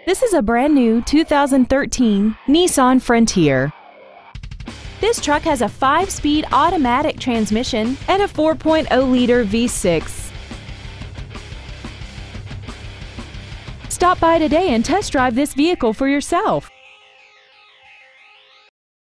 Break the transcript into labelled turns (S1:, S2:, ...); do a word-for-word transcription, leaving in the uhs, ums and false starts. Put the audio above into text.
S1: This is a brand new two thousand thirteen Nissan Frontier. This truck has a five-speed automatic transmission and a four point oh liter V six. Stop by today and test drive this vehicle for yourself.